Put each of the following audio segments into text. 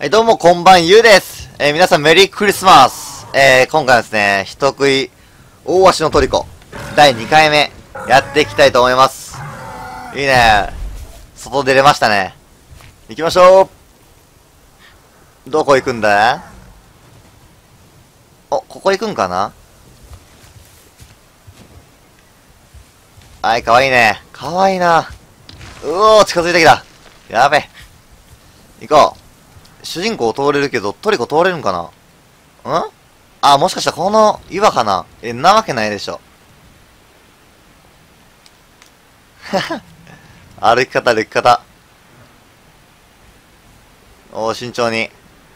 はい、どうもこんばんゆうです。皆さんメリークリスマス。今回はですね、人食い大足のトリコ第2回目やっていきたいと思います。いいね。外出れましたね。行きましょう。どこ行くんだ？お、ここ行くんかな？はい、かわいいね。かわいいな。うおー、近づいてきた。やべ。行こう。主人公通れるけど、トリコ通れるんかな？あ、もしかしたらこの岩かな？なわけないでしょ。歩き方、歩き方。おー、慎重に。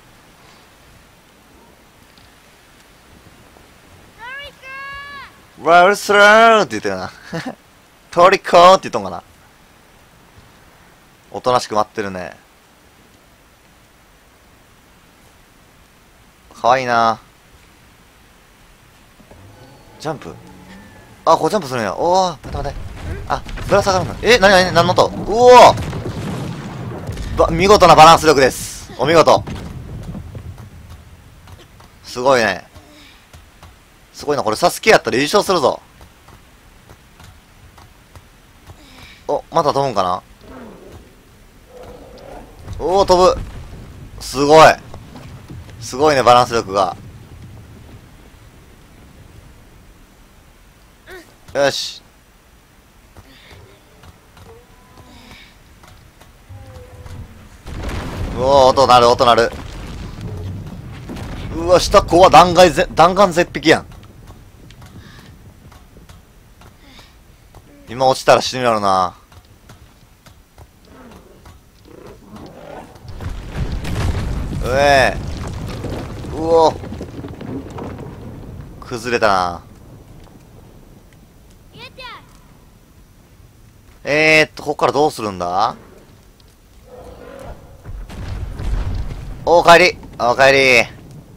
ワルスラーって言ってるな。トリコーって言っとんかな。おとなしく待ってるね。かわいいな。ジャンプ。あ、こうジャンプするんや。おー、待って待って。あ、ぶら下がるの。何の音？うおー！見事なバランス力です。お見事。すごいね。すごいな。これサスケやったら優勝するぞ。お、また飛ぶんかな？おー、飛ぶ。すごい。すごいね、バランス力が。よし。うおー、音鳴る、音鳴る。うわ、下怖、弾丸絶壁やん。今落ちたら死ぬやろな。うお崩れたな。ここからどうするんだ？おかえり。おかえ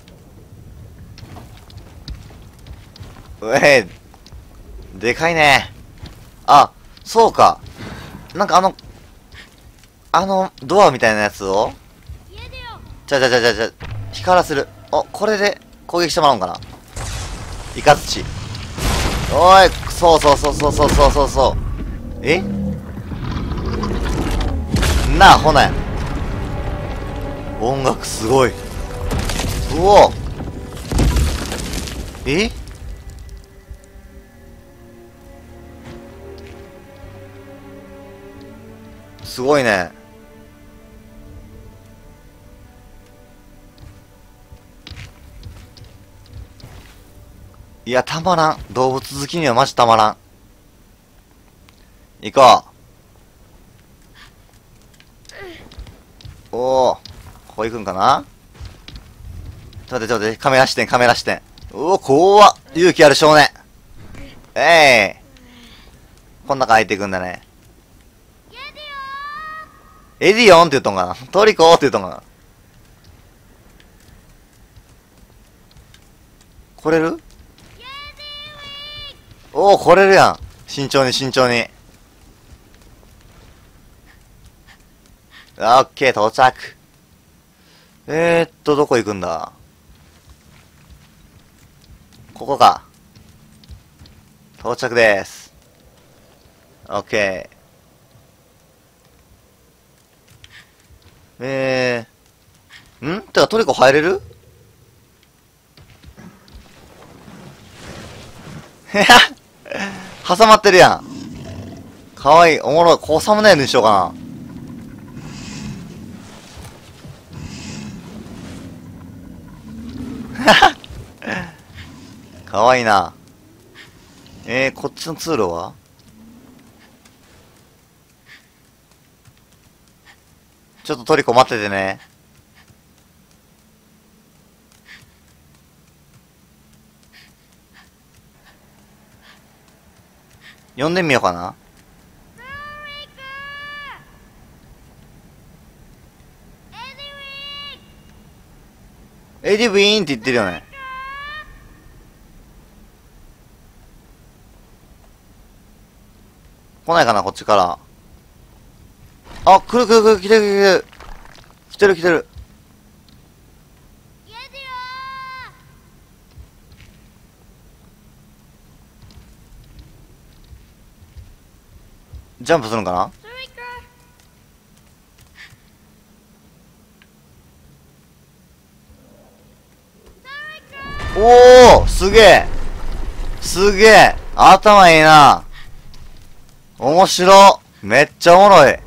り。でかいね。あ、そうか。なんかドアみたいなやつを光らせる。お、これで攻撃してもらおうかな。イカズチ。おい、そう。なあ、ほなや。音楽すごい。うおすごいね。いや、たまらん。動物好きにはマジたまらん。行こう。おー。ここ行くんかな？ちょっと待って、カメラ視点。うお、怖っ。勇気ある少年。こん中入っていくんだね。エディオンって言っとんかな？トリコって言っとんかな？来れる？おお、来れるやん。慎重に。オッケー、到着。どこ行くんだ？ここか。到着です。オッケー。てかトリコ入れる？挟まってるやん。かわいい。おもろい。ここサムネイルにしようかな。かわいいな。こっちの通路は？ちょっとトリコ待っててね。呼んでみようかな。エディウィーンって言ってるよね。来ないかな、こっちから。あ、来る。来てる。 ジャンプするんかな。おお、すげえすげえ、頭いいな。面白。めっちゃおもろい。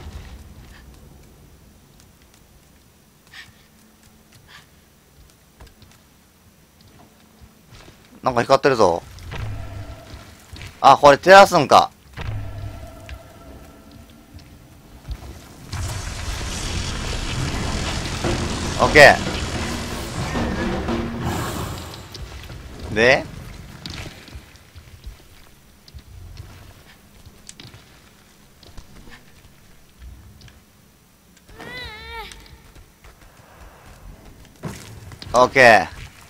なんか光ってるぞ。あ、これ照らすんか。オッケー。で、オッケー。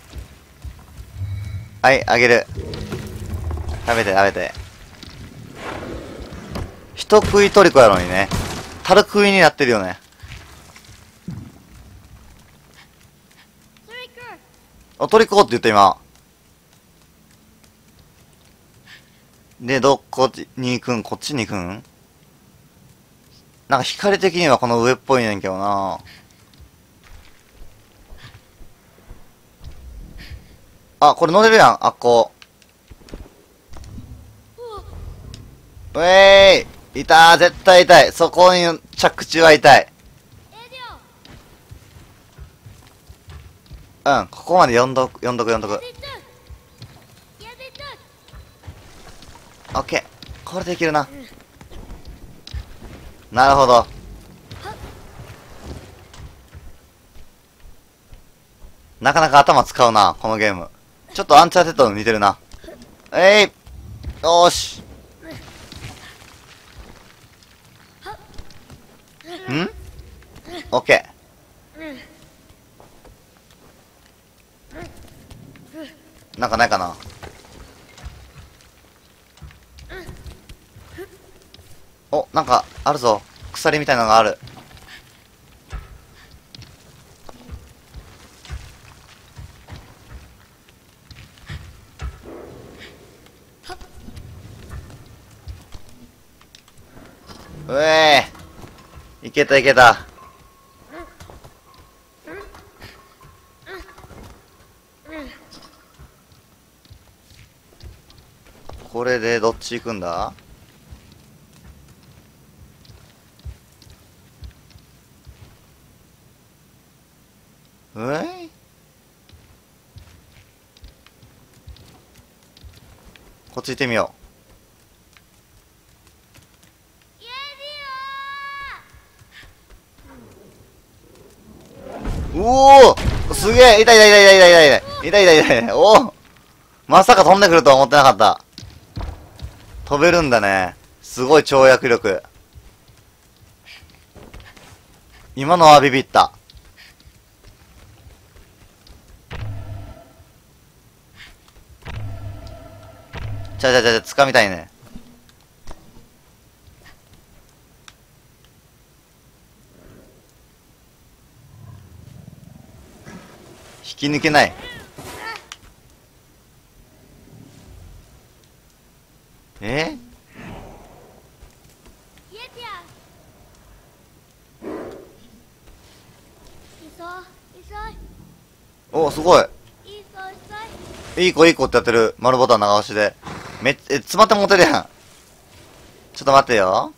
はい、あげる。食べて食べて。人食いトリコやのにね。樽食いになってるよね。あ、トリコって言った今。で、どこに行くん？こっちに行くん？なんか光的にはこの上っぽいねんけどな。あ、これ乗れるやん、あっこ。ウェーイ、いたー、絶対痛い。そこに着地は痛い。うん、ここまで読んどく。オッケー。これできるな。なるほど。なかなか頭使うな、このゲーム。ちょっとアンチャーテッドに似てるな。えい、よーし。ん？オッケー。なんかないかな。お、なんかあるぞ。鎖みたいなのがある。うえー、いけたいけた。これでどっち行くんだ？こっち行ってみよう。おお、すげえ、痛い痛い痛い痛い痛い痛い痛い痛い痛い痛い。おお、まさか飛んでくるとは思ってなかった。飛べるんだね。すごい跳躍力。今のはビビった。掴みたいね。引き抜けない。え？お、すごい。いい子いい子ってやってる。丸ボタン長押しで。詰まって持てるやん。ちょっと待ってよ。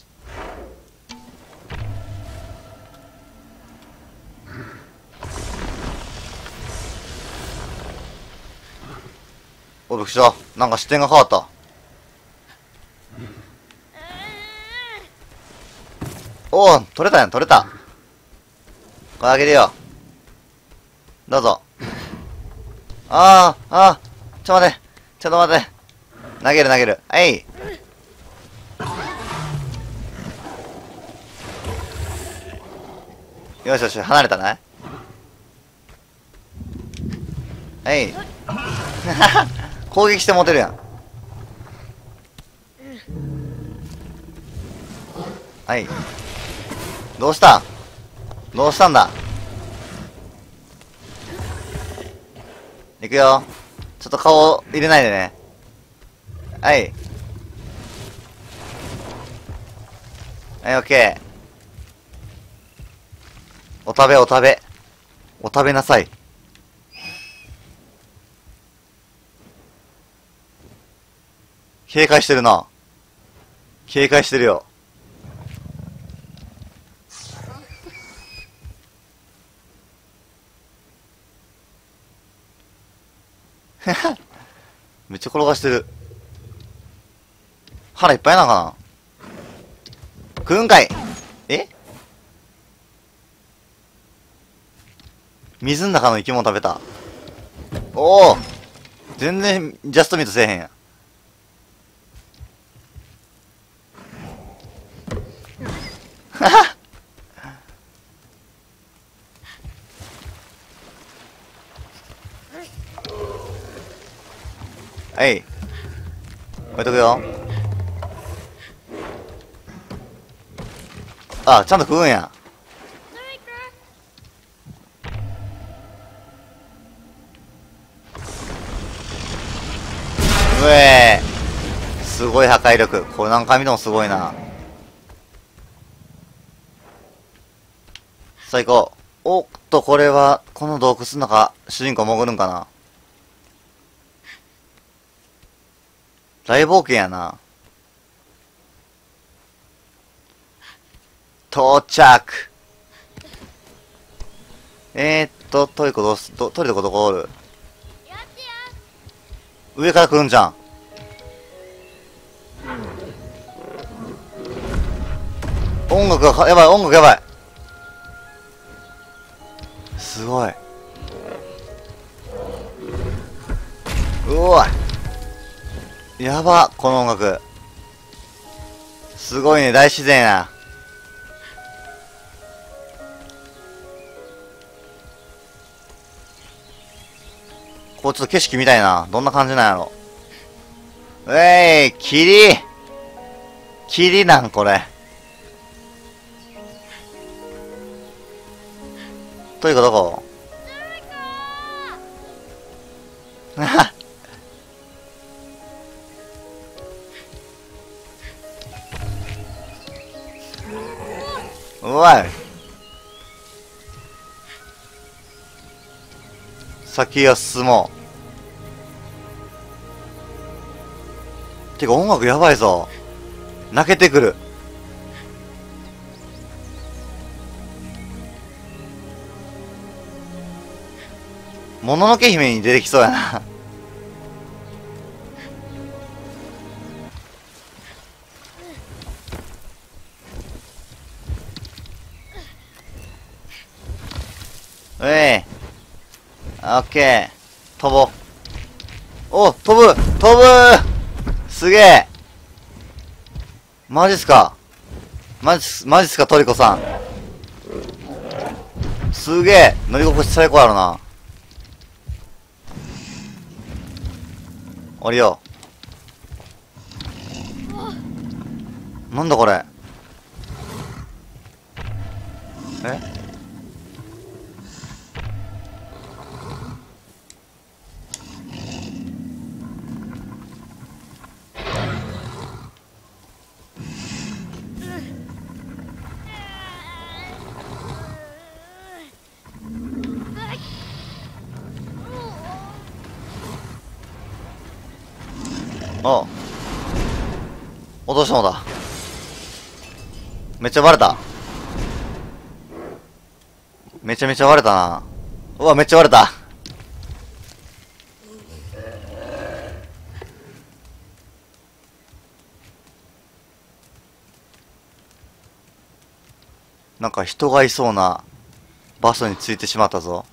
お、びっくりした。なんか視点が変わった。おお、取れたやん、取れた。これあげるよ。どうぞ。ちょっと待って。ちょっと待って。投げる投げる。はい。よしよし、離れたね。はい。攻撃して持てるやん。はい。どうしたどうしたんだ。いくよ。ちょっと顔入れないでね。はい。 はい、オッケー。お食べ、お食べ。お食べなさい。警戒してるな。警戒してるよ。めっちゃ転がしてる。腹いっぱいなのかな。食うんかい。え、水の中の生き物食べた。おお、全然ジャストミートせえへんや。はははい。置いとくよ。あ、ちゃんと食うんや。うえー。すごい破壊力。これ何回見てもすごいな。最高。おっと、これは、この洞窟の中、主人公潜るんかな。大冒険やな。到着。トリコどうす、トリコどこおる？上から来るんじゃん。音楽が、やばい、音楽やばい。すごい。うわ。やば、この音楽。すごいね、大自然や。こうちょっと景色見たいな。どんな感じなんやろ。霧霧なんこれ。トリコどこ？うわい。先を進もう。てか音楽やばいぞ。泣けてくる。もののけ姫に出てきそうやな。オッケー。飛ぼう。お、飛ぶ飛ぶすげえ。マジっすか。マジっすか、トリコさん。すげえ。乗り心地最高やろな。降りよう。なんだこれ。え、お、落としたのだ。めっちゃバレた。めちゃめちゃ割れたな。うわ、めっちゃ割れた。なんか人がいそうな場所についてしまったぞ。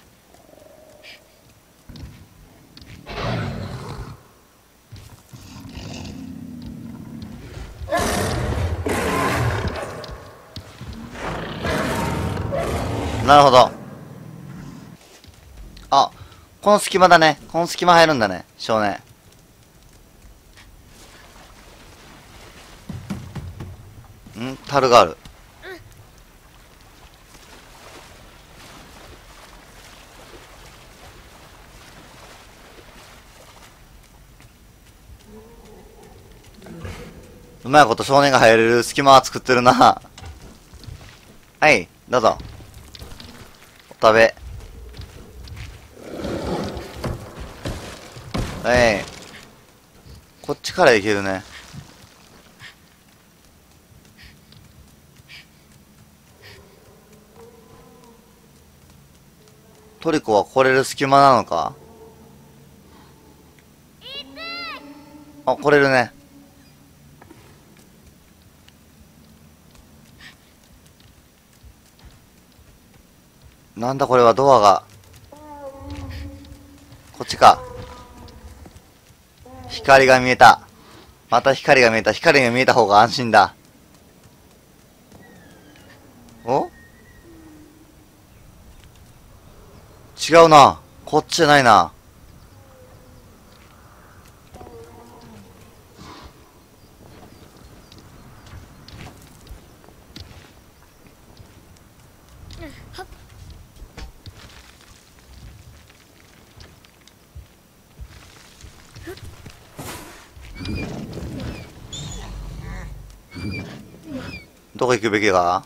なるほど。あ、この隙間だね。この隙間入るんだね、少年。樽がある。うまいこと少年が入れる隙間は作ってるな。はい、どうぞ。お食べ。はい。こっちから行けるね。トリコは来れる隙間なのか？あ、来れるね。なんだこれは、ドアが。こっちか。光が見えた。また光が見えた。光が見えた方が安心だ。お？違うな。こっちじゃないな。どこ行くべきか？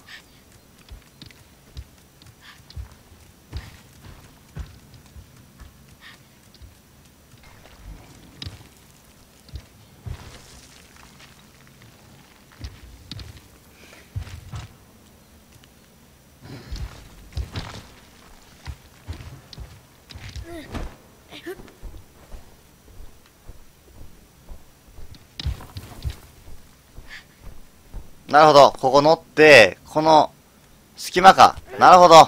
なるほど。ここ乗って、この隙間か。なるほど。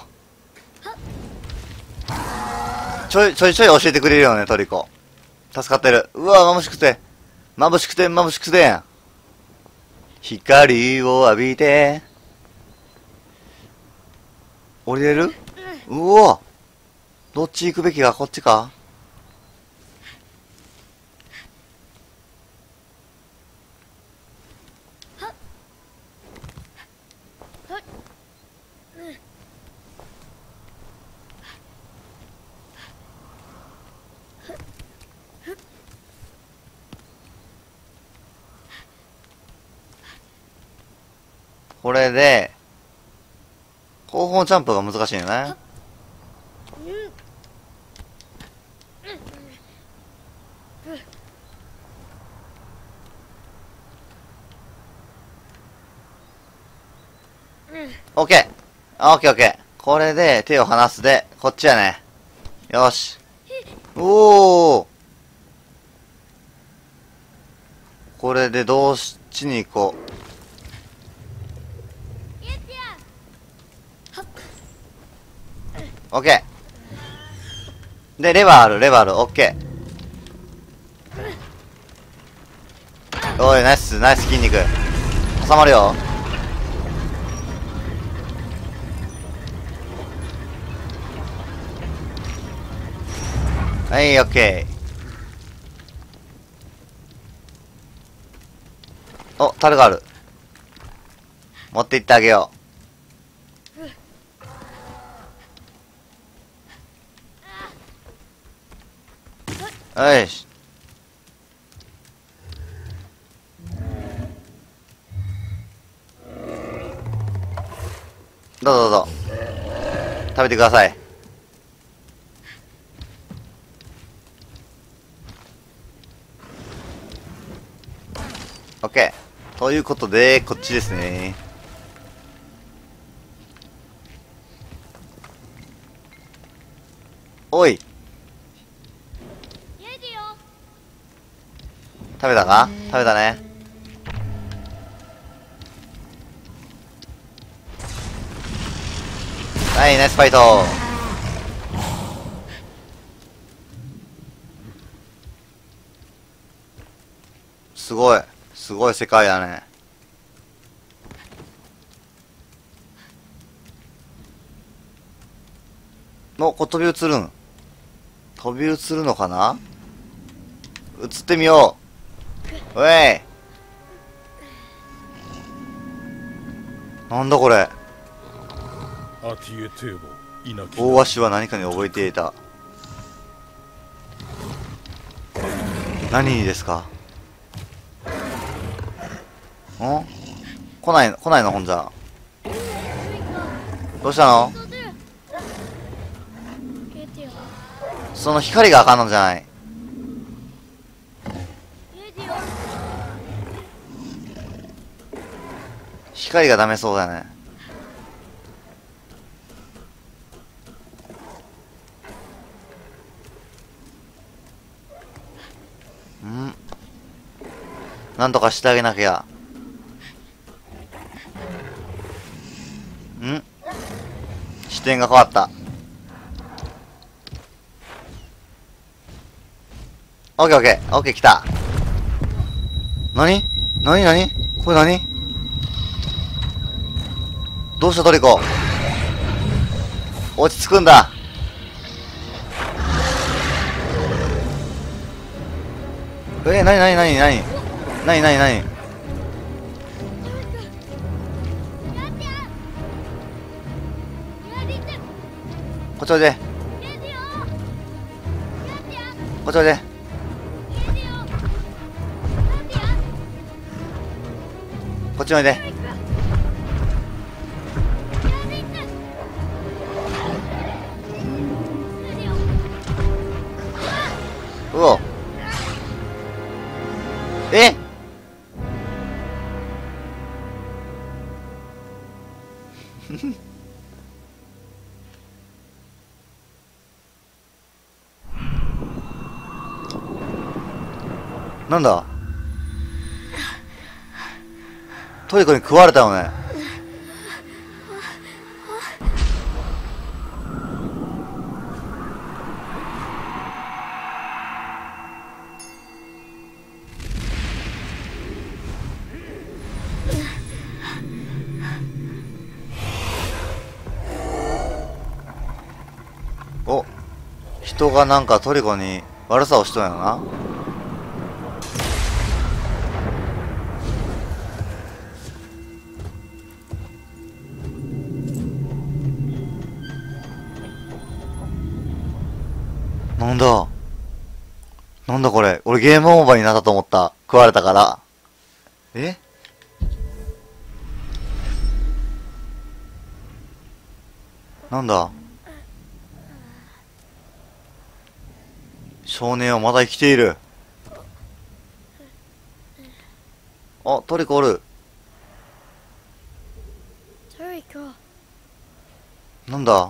ちょいちょい教えてくれるよね、トリコ。助かってる。うわ、眩しくて。眩しくて、眩しくて。光を浴びて。降りれる？うお！どっち行くべきか、こっちか？これで、後方ジャンプが難しいよね。オッケー。オッケーオッケー。これで手を離すで、こっちやね。よし。おー。これでどっちに行こう。オッケー。で、レバーある、レバーある。オッケー。おい、ナイス、ナイス筋肉。収まるよ。はい、オッケー。お、樽がある。持って行ってあげよう。よし。どうぞどうぞ。食べてください。オッケー。ということで、こっちですね。おい。食べたか？食べたね。はい、ナイスファイト。すごい。すごい世界だね。こう飛び移るん。飛び移るのかな？移ってみよう。おい。なんだこれ。大鷲は何かに覚えていた。何にですか？ 来ないのほんじゃ。どうしたの？その光があかんのじゃない。光がダメそうだよね。なんとかしてあげなきゃ。視点が変わった。オッケーオッケー。オッケー来た。なにこれ何？どうしたトリコ？落ち着くんだ。なにこっちおいで。こっちおいで。こっちおいで。うお。なんだ？トリコに食われたよね。お、人がなんかトリコに悪さをしとんやろな。なんだこれ。俺ゲームオーバーになったと思った。食われたから。なんだ？少年はまだ生きている。あ、トリコおる。なんだ？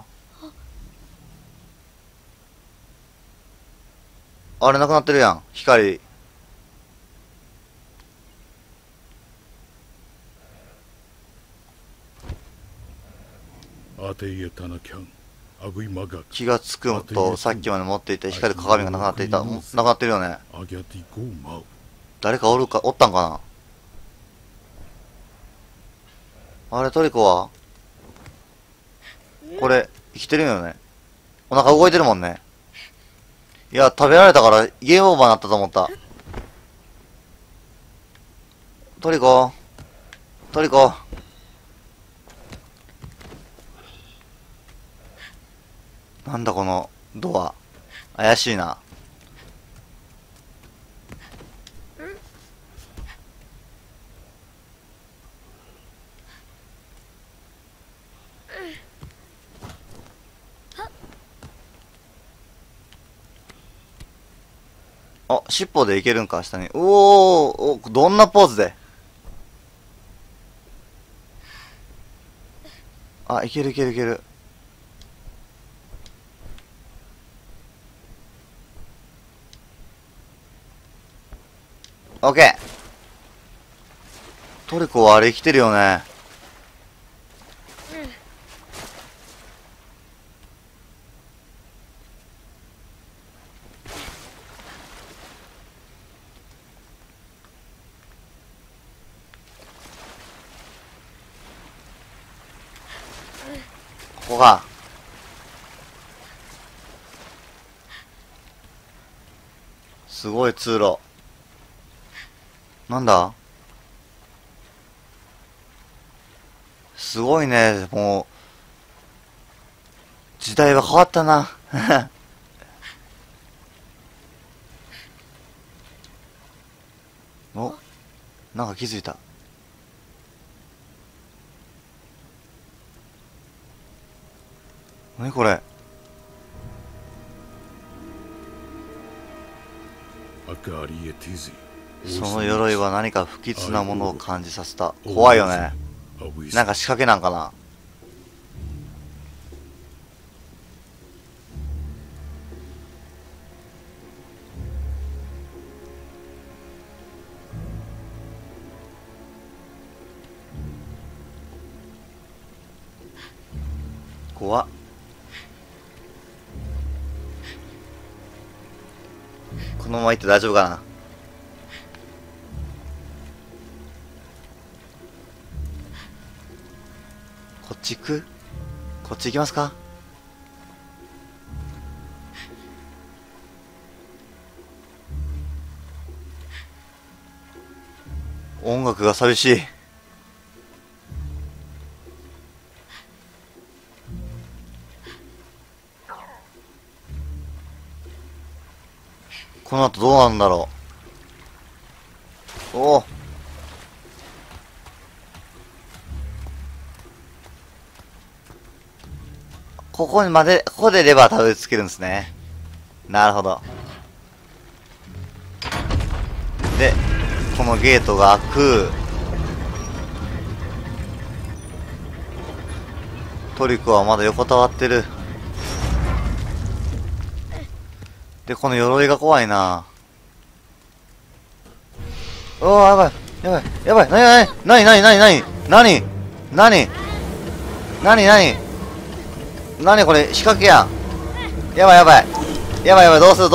あれなくなってるやん。光。気がつくのと、さっきまで持っていた光る鏡がなくなっていた。なくなってるよね。誰かおったんかな？あれ、トリコはこれ、生きてるよね。お腹動いてるもんね。いや、食べられたからゲームオーバーになったと思った。トリコなんだこのドア。怪しいな。あ、尻尾でいけるんか、下に。どんなポーズで。あ、いける。オッケー。トリコはあれ生きてるよね。ここが。すごい通路。なんだ？すごいね。もう、時代は変わったな。お、なんか気づいた。 何これ。その鎧は何か不吉なものを感じさせた。怖いよね。なんか仕掛けなんかな。怖っ。このまま行って大丈夫かな。こっち行く？こっち行きますか？音楽が寂しい。この後どうなるんだろう。おお。ここでレバーたどり着けるんですね。なるほど。で、このゲートが開く。トリコはまだ横たわってる。で、この鎧が怖いな。おー、やばい。やばい。やばい。なにこれ、仕掛けやん。やばい。どうする。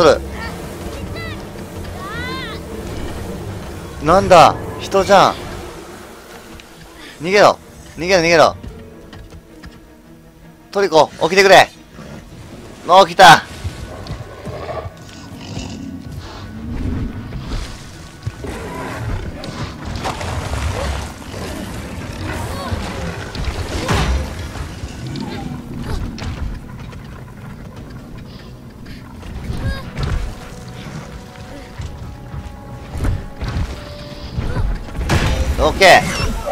なんだ、人じゃん。逃げろ。トリコ、起きてくれ。起きた。オッケー。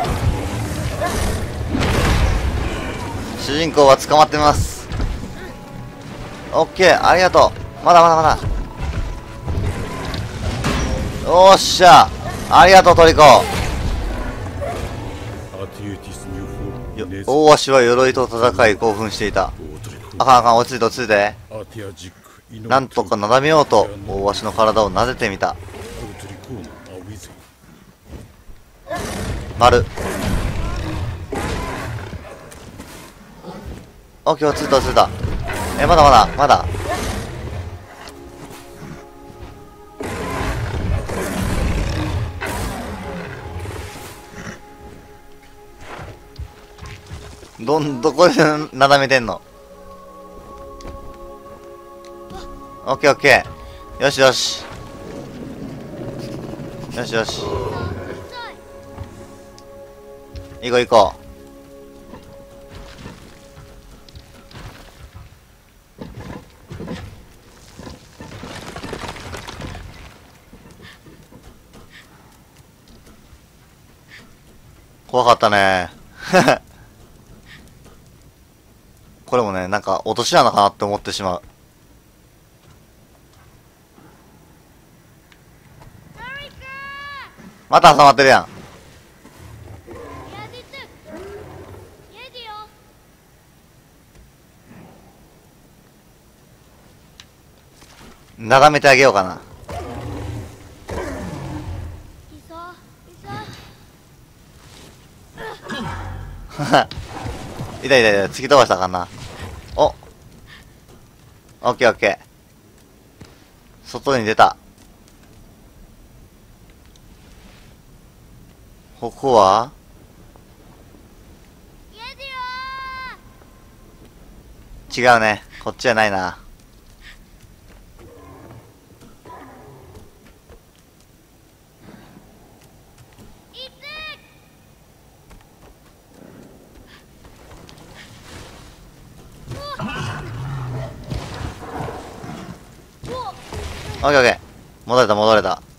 主人公は捕まってます。オッケー、ありがとう。まだ。おっしゃ、ありがとうトリコ。大鷲は鎧と戦い興奮していた。あかん、落ち着いて。なんとかなだめようと大鷲の体を撫でてみた。丸。オッケー、落ち着いた。まだ。どこでなだめてんの？オッケー。よし。行こう。怖かったね。これもね、なんか落とし穴かなって思ってしまう。また挟まってるやん。なだめてあげようかな。痛い。突き飛ばしたらあかんな。オッケー。外に出た。ここは違うね。こっちじゃないな。オッケー。戻れた。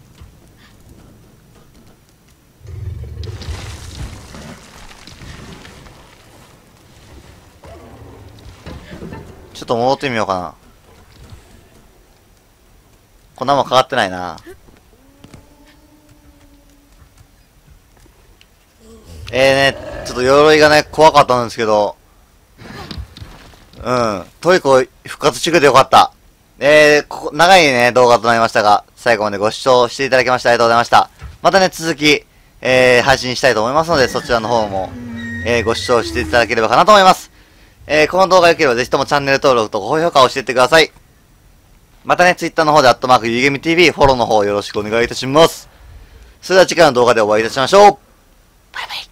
ちょっと戻ってみようかな。こんなもんかかってないな。ちょっと鎧がね、怖かったんですけど、トリコ復活してくれてよかった。長いね、動画となりましたが、最後までご視聴していただきましてありがとうございました。またね、続き、配信したいと思いますので、そちらの方も、ご視聴していただければかなと思います。この動画良ければぜひともチャンネル登録と高評価をしていってください。またね、Twitter の方でゆうげみ TV フォローの方よろしくお願いいたします。それでは次回の動画でお会いいたしましょう。バイバイ。